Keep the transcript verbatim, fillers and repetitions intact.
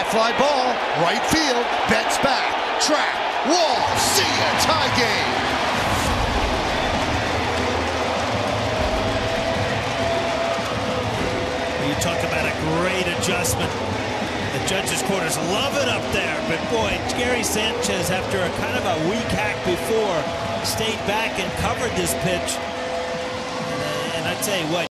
High fly ball, right field, Betts back, track, wall, see ya, tie game. You talk about a great adjustment. The judges' quarters love it up there, but boy, Gary Sanchez, after a kind of a weak hack before, stayed back and covered this pitch. And, uh, and I tell you what.